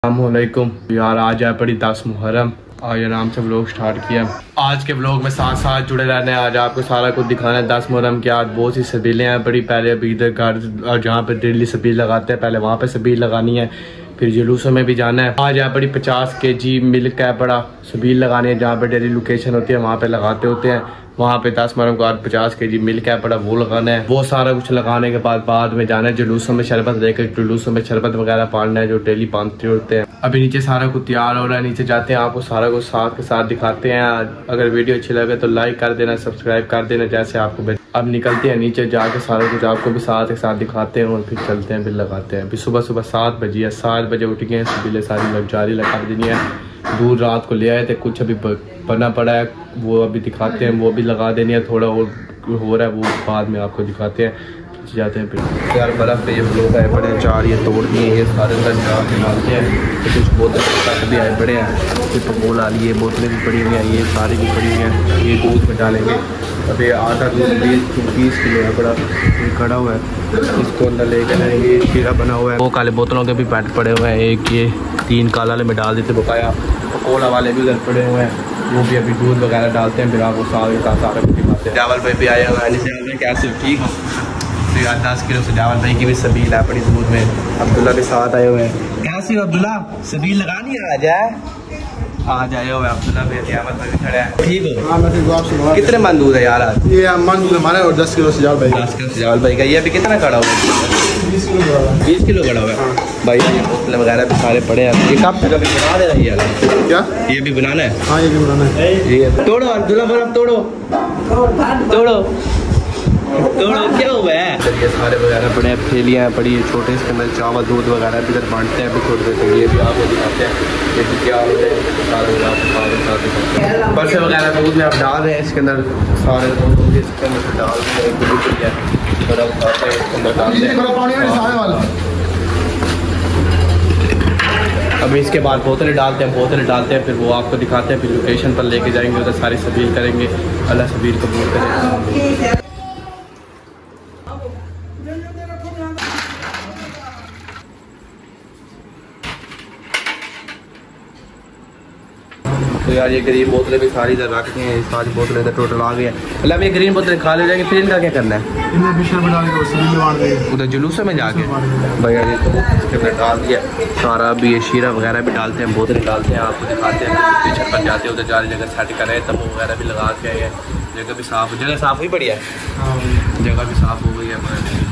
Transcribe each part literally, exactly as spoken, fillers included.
अस्सलामुअलैकुम यार, आज है बड़ी दस मुहर्रम। आज आराम से व्लॉग स्टार्ट किया। आज के व्लॉग में साथ साथ जुड़े रहने, आज आपको सारा कुछ दिखाना है। दस मुहर्रम के आज बहुत सी सबीलें हैं बड़ी। पहले अभी इधर घर जहाँ पे डेली सबील लगाते हैं, पहले वहाँ पे सबील लगानी है, फिर जुलूसों में भी जाना है। आज है बड़ी पचास के जी मिल्क है बड़ा सबील लगानी है, जहाँ पे डेली लोकेशन होती है वहाँ पे लगाते होते हैं। वहाँ पे दस मुहर्रम को आज पचास के जी मिल्क है बड़ा वो लगाना है। वो सारा कुछ लगाने के बाद बाद में जाना है जुलूसों में शरबत लेकर, जुलूसों में शरबत वगैरह पालना है जो डेली बांधते होते हैं। अभी नीचे सारा कुछ तैयार हो रहा है, नीचे जाते हैं, आपको सारा कुछ साथ के साथ दिखाते हैं। अगर वीडियो अच्छी लगे तो लाइक कर देना, सब्सक्राइब कर देना जैसे आपको। अब निकलते हैं नीचे, जाके सारा कुछ आपको भी साथ के साथ दिखाते हैं और फिर चलते हैं, बिल लगाते हैं। अभी सुबह सुबह सात बजे है, सात बजे उठ गए हैं, सबीलें सारी जारी लगा देनी है। दूध रात को ले आए थे, कुछ अभी बना पड़ा है वो अभी दिखाते हैं, वो भी लगा देनी है। थोड़ा और हो रहा है वो बाद में आपको दिखाते हैं। जाते हैं फिर यार बर्फ़ पे ये लोग आए पड़े हैं, चार ये तोड़ दिए, ये सारे अंदर डालते हैं। तो कुछ बोतल तक भी आए पड़े हैं, कुछ पकोल आ रही है, बोतलें भी पड़ी हुई हैं, ये सारी भी पड़ी हुई हैं। ये दूध में डालेंगे। अभी आधा दूध बीस बीस किलो है बड़ा, ये खड़ा हुआ है, इसको अंदर लेकर जाएंगे। शीरा बना हुआ है, वो काले बोतलों के भी पैट पड़े हुए हैं, एक ये तीन काला वाले में डाल देते बकाया। पकोला वाले भी उधर पड़े हुए हैं, वो भी अभी दूध वगैरह डालते हैं, फिर आपको सारे का सारा कुछ दिखाते हैं। चावल भाई भी आए हुए हैं, कैसे ठीक हो? तो यार दस किलो से चावल भाई की भी सबील है बड़ी दूध में। अब्दुल्ला के साथ आए हुए हैं। कैसी हो अब्दुल्ला, सबील लगानी है? आ जाए आज आए हुए अब्दुल्ला भी, चावल भाई भी खड़े हैं। ठीक हो? हाँ मैं ठीक। कितने मन दूध है यार आज? ये मन दूध हमारा और दस किलो से चावल भाई, दस किलो से चावल भाई का। ये अभी कितना खड़ा हुआ है? बीस किलो बीस किलो खड़ा हुआ है भाई। ये बोतलें वगैरह भी सारे पड़े हैं। ये कब तक अभी बना दे रही है? क्या ये भी बनाना है? हाँ ये भी बनाना है। ये तोड़ो अब्दुल्ला, बर्फ तोड़ो तोड़ो तोड़ो, क्या हुआ है? ये सारे वगैरह बड़े थैलियाँ पड़ी है छोटे, इसके अंदर चावल दूध वगैरह भी इधर बांटते हैं अभी थोड़ी देर तक। ये भी आपको दिखाते हैं, ये भी क्या हो रहा है। बर्फ़े वगैरह दूध में आप डाल रहे हैं, इसके अंदर सारे दूध इसके अंदर डाल रहे हैं, बर्फ़ उठाते हैं, इसके अंदर डालते हैं। अभी इसके बाद बोतलें डालते हैं, बोतलें डालते हैं, फिर वो आपको दिखाते हैं, फिर लोकेशन पर लेके जाएंगे, उधर सारी सबील करेंगे। अल्लाह सबील कबूल करें। तो यार ये ग्रीन बोतलें भी सारी इधर रखती हैं, सारी बोतलें इधर टोटल आ गई है। मतलब ये ग्रीन बोतलें खाली हो जाएंगी, फिर इनका क्या करना है? उधर जुलूसों में जाके भैया ये तो इसके अंदर डाल दिया सारा। अभी ये शीरा वगैरह भी डालते हैं, बोतलें डालते हैं, आपको दिखाते हैं। पीछे पर जाते हैं, उधर जारी जगह सेट कर रहे हैं, तब वगैरह भी लगा के आए हैं। जगह भी साफ, जगह साफ हुई बढ़िया है, जगह भी साफ हो गई है।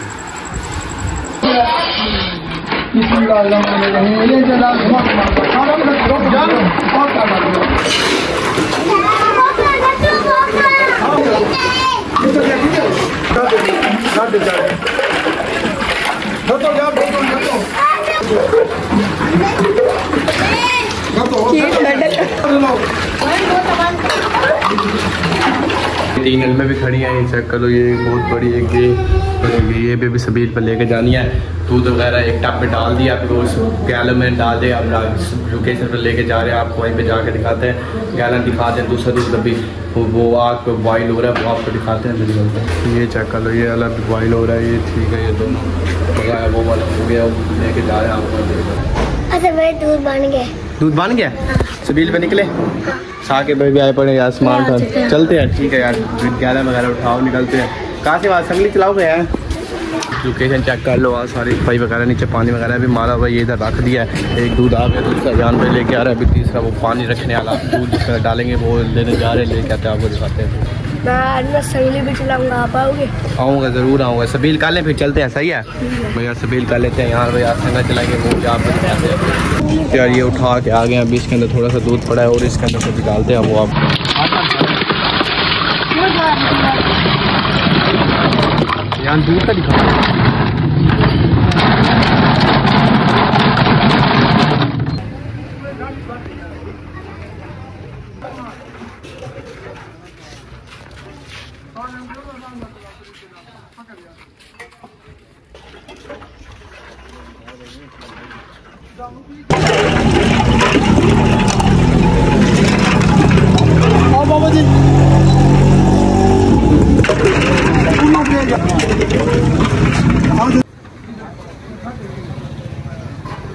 तीन एल में भी खड़ी है, ये चेक करो, ये बहुत बड़ी एक ये ये भी, भी सबील पर लेके जानी है। दूध वगैरह एक टब में डाल दिया, फिर उस गैलन में डाल दे। अब लोकेशन पर लेके जा रहे हैं, आपको वहीं पे जाके दिखाते हैं। गैलन दिखाते हैं, दूसरा दूध अभी वो आग पे बॉइल हो रहा है, वो आपको दिखाते हैं। ये चेक कर लो, ये अलग बॉइल हो रहा है, ये ठीक है। ये दोनों वगैरह वो वाला हो गया, लेके जा रहे हैं आपको। अच्छा भाई दूध बन गया, दूध बन गया, सबील पे निकले। साके भाई भी आए पड़े यार, स्मार्ट चलते हैं। ठीक है यार, गैलन वगैरह उठाओ, निकलते हैं। कहाँ से बात संगली चलाओ गए हैं? लोकेशन चेक कर लो, वहाँ सारी सफाई वगैरह, नीचे पानी वगैरह भी मारा हुआ, ये इधर रख दिया है। एक दूध आ गया, दूसरा जान पे लेके आ रहा है। अभी तीसरा वो पानी रखने वाला दूध जिसमें डालेंगे वो लेने जा रहे हैं, लेके आते हैं, आपको दिखाते हैं। मैं सबील भी चलाऊंगा, आप आओगे? आऊँगा, ज़रूर आऊँगा। सबील कर लें फिर चलते हैं, सही है भैया? सबील कर लेते हैं यहाँ भैया, संगा चलाएंगे, वो भी आपको दिखाते हैं। यार ये उठा के आ गए, अभी इसके अंदर थोड़ा सा दूध पड़ा है और इसके अंदर से भी डालते हैं वो आप। यहाँ दूध का दिखा बाबा जी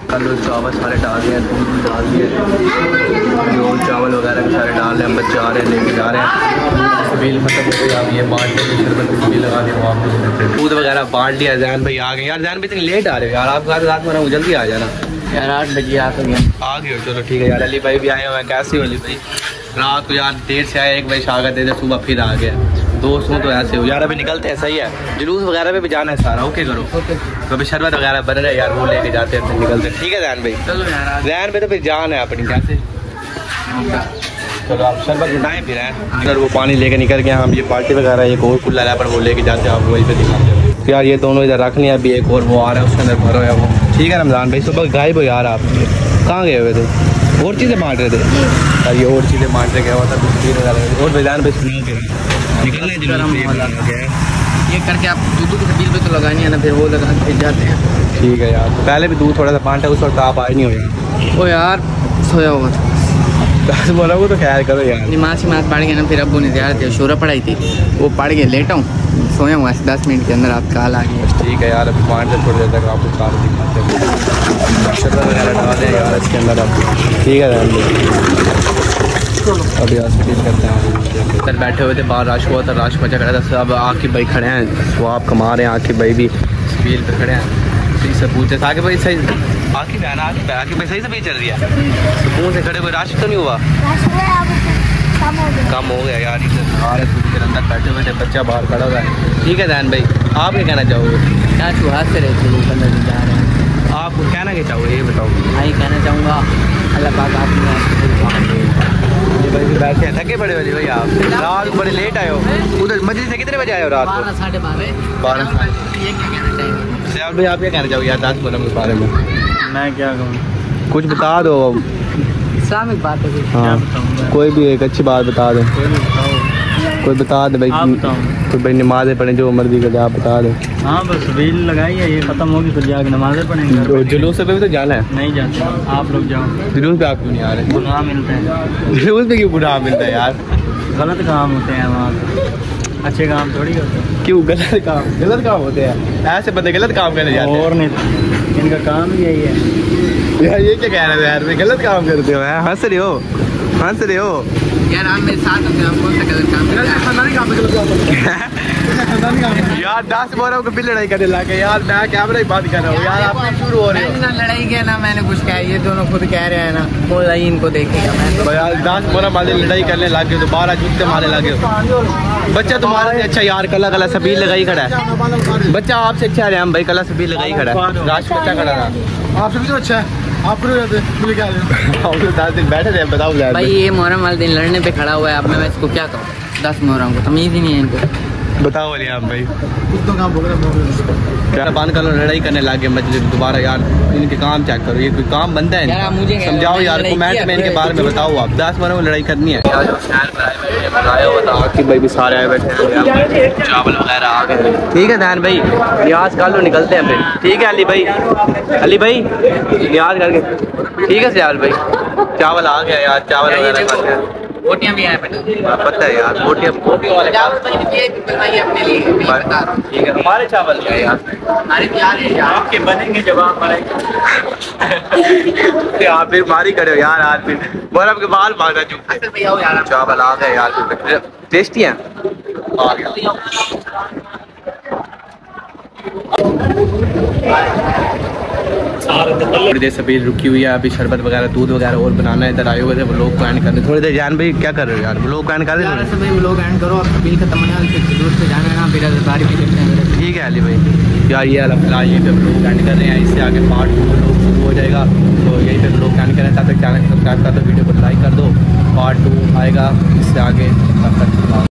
कल चावल सारे डाल दिए, दूध भी डाल दिए, जो चावल वगैरह के सारे डाल रहे हैं। बच्चे आ रहे हैं, लेके जा रहे हैं। बिल खत्म हो गई, अब ये बांट के शरबत की बिल लगा दिया, वापस दूध वगैरह बांट लिया। जैन भाई आ गए यार। जैन भाई इतनी लेट आ रहे हो यार, आप रात में रहा जल्दी आ जाना यार। आठ बजे आ गए आ गए हो, चलो ठीक है यार। अली भाई भी आए हुए हैं। कैसे हो अली भाई? रात को यार देर से आए, एक बजे आ गए थे, सुबह फिर आ गया। दोस्त हूँ तो ऐसे हो यार। अभी निकलते हैं, सही है। जुलूस वगैरह पे भी जाना है सारा, ओके करो। तो अभी शरबत वगैरह बन रहे हैं यार, वो लेके जाते हैं, फिर निकलते हैं। ठीक है जैन भाई? चलो यार। जैन भाई तो फिर जान है अपनी, कैसे? चलो आप शरबत उठाएं फिर हैं। अगर वो पानी लेके निकल गया, हम ये बाल्टी वगैरह एक और कुल्ला है पर वो लेके जाते हैं, आप वहीं पे दिखाते हैं। तो यार ये दोनों इधर रख लिया, अभी एक और वो आ रहा है, उसके अंदर भरो है वो। ठीक है रमजान भाई, सुबह गायब हो यार आप, कहाँ गए हुए थे? और चीज़ें बांट रहे थे यार, ये और चीज़ें बांट रहे गया हुआ था, बिस्किट वगैरह। और बेजान पे निकलने ये करके आप दूध के बिल पे तो लगानी है ना, फिर वो लगा फिर जाते हैं। ठीक है यार। पहले भी दूध थोड़ा सा बांटा, उस वक्त आप आए नहीं हो यार। ओ यार सोया हुआ था, दस बोला वो तो खैर करो यार। नमाज नमाज पढ़ गया ना, फिर अब्बू ने ज़्यादा थे शोरा पढ़ाई थी, वो पढ़ के लेटा हूँ, सोया हुआ ऐसे दस मिनट के अंदर आप कॉल आ गए। ठीक है यार, अभी बांट से थोड़ी देर तक आपको सारे दिखाते हैं। शक्कर वगैरह डाल दें यार इसके अंदर आप। ठीक है अभी फील करते हैं। इधर बैठे हुए थे, बाहर राश हुआ था, राश बचा खड़ा था सब। आकिब भाई खड़े हैं, वो आप कमा रहे हैं। आकिब भाई भी फील पे खड़े हैं, सही से पूछते आकिब भाई सही। आकिब है ना, आकिब आकिब भाई सही से भी चल रही है, सुकून से खड़े हुए। राश तो नहीं हुआ, कम हो गया यार। बाहर के अंदर बैठे हुए थे, बच्चा बाहर खड़ा हुआ है। ठीक है दैन भाई, आप क्या कहना चाहोगे? क्या हाथ से रहते हैं अंदर जा रहे हैं, आप कहना क्या चाहोगे ये बताओ? मैं कहना चाहूँगा अल्लाह पाक आपने ये भाई बैठे हैं, थके बड़े वाली भाई आप। रात बड़े लेट आए हो, उधर मस्जिद से कितने बजे आए हो? रात को साढ़े बारह बारह। ये क्या कहना चाहिए सयाल भाई, आप क्या कहना चाहोगे यार दस मुहर्रम के बारे में? मैं क्या कहूँ, कुछ बता दो। इस्लामिक बात है, हाँ कोई भी एक अच्छी बात बता दो, कोई बता दे भाई। तो भाई नमाज़ें पढ़ें, जो मर्जी कर आप बता दो। हाँ बस बिल लगाई है, ये खत्म होगी फिर जाके नमाज़ें पढ़ेंगे। जुलूस पे भी तो जाना है? नहीं जाते, आप लोग जाओ। जुलूस पे आप क्यों नहीं आ रहे? गुनाह मिलता है। जुलूस पे क्यों गुनाह मिलता है यार? गलत काम होते हैं वहाँ, अच्छे काम थोड़ी होते हैं। क्यों गलत काम? गलत काम होते हैं, ऐसे बंदे गलत काम करने जाते हैं। और नहीं, इनका काम ही यही है यार। ये क्या कह रहे हो यार, मैं गलत काम करते हो यार? हंस रहे हो, हंस रहे हो यार। आप मेरे साथ होते हैं, आप कौन सा गलत काम करते हैं? यार दस मुहर्रम को भी लड़ाई करने लगे यार। मैं कैमरा ही बात कर रहा हूँ यार, आप शुरू हो रहे हो। ना लड़ाई किया ना मैंने कुछ कहा, ये दोनों खुद कह रहे हैं ना, वो इनको देखेगा। मैं तो यार दस मुहर्रम वाले लड़ाई करने लगे तो बारह जूते मारने लगे हो। बच्चा तुम्हारे से अच्छा यार, कला कला सबील लगाई खड़ा है। बच्चा आपसे अच्छा है हम भाई, कला सबील लगाई खड़ा है। राश बच्चा खड़ा था, आपसे भी तो अच्छा है। आप दस दिन बैठे थे, बताओ यार भाई। ये मुहर्रम वाले दिन लड़ने पे खड़ा हुआ है, अब मैं इसको क्या कहूँ? दस मुहर्रम को तमीज़ ही नहीं है इनको। बताओ वाली आप भाई, कुछ तो काम बोल रहे बंद करो, लड़ाई करने लगे मस्जिद दोबारा यार। इनके काम चेक करो, ये कोई काम बनता है यार? मुझे समझाओ यार, कमेंट में इनके बारे में बताओ। आप दस मुहर्रम लड़ाई करनी है यार। आकिब भाई भी सारे आए बैठे हैं, चावल वगैरह आ गए। ठीक है दैन भाई, लिहाज कर लो, निकलते हैं फिर। ठीक है अली भाई, अली भाई लिहाज करके। ठीक है सयाल भाई, चावल आ गया यार, चावल वगैरह खाते हैं। बोटियाँ भी आए बेटा, पता है यार, बोटियाँ बोटी वाले अपने लिए। ठीक है, हमारे चावल है यार, अरे आपके बनेंगे जब आप आप फिर मारी करे हो यार। आज फिर बर्फ के बाल मांगा चुप। चावल आ गए यार, टेस्टी है। आ गया थोड़ी देर सबील रुकी हुई है, अभी शरबत वगैरह दूध वगैरह और बनाना है। इधर आए हुए थे वो लोग को एंड करने। थोड़ी देर जान भाई क्या कर रहे हो यार? वो लोग को एंड कर रहे हो भाई, वो लोग एंड करो, अब बिल खत्म होने वाला, फिर दूर से जाना है ना, फिर बारी भी करते हैं। ठीक है अली भाई यार, ये अलग ये पे लोग एंड कर रहे हैं। इससे आगे पार्ट टू में लोग शुरू हो जाएगा, तो यही पे लोग एंड करें। तब तक चैनल को सब्सक्राइब कर दो, वीडियो को लाइक कर दो। पार्ट टू आएगा इससे आगे, तब तक।